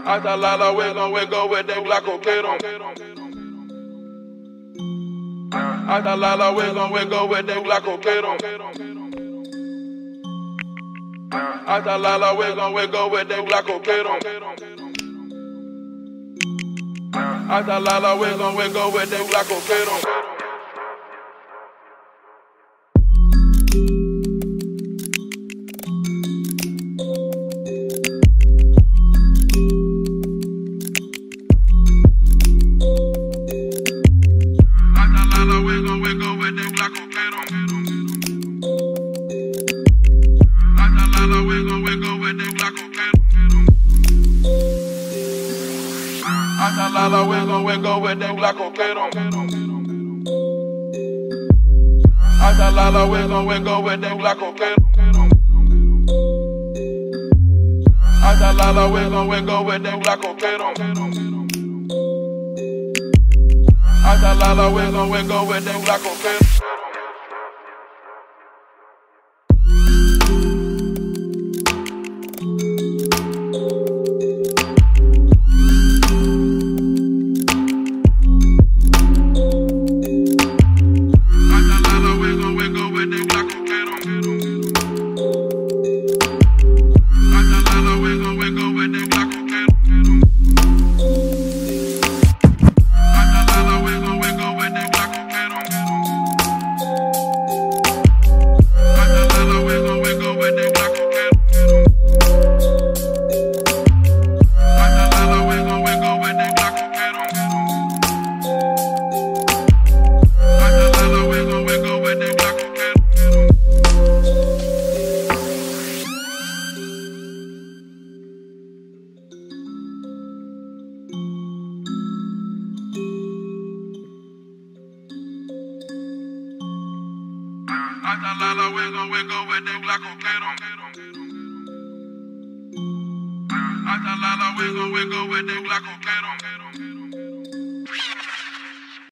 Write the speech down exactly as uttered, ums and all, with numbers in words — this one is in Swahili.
Hasta la la wiggle, wiggle with them black coquero. Hasta la la wiggle, wiggle with them black coquero. Hasta la la wiggle, wiggle with them black coquero. Hasta la la wiggle, wiggle with them black coquero. Hasta la la wiggle, wiggle with them black coquero. Hasta la la wiggle, wiggle with them black coquero. Hasta la la wiggle, wiggle with them black coquero. Hasta la la wiggle, wiggle with them black coquero. Hasta la la wiggle, wiggle with them black coquero. Hasta la la wiggle, wiggle with them black coquero.